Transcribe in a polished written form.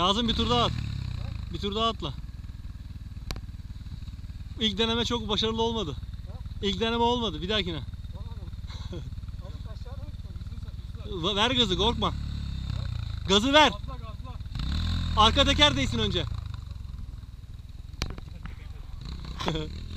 Kazım bir tur daha at. Bir tur daha atla. İlk deneme çok başarılı olmadı. İlk deneme olmadı. Bir dahakine. Ver gazı, korkma. Gazı ver. Arka teker değsin önce.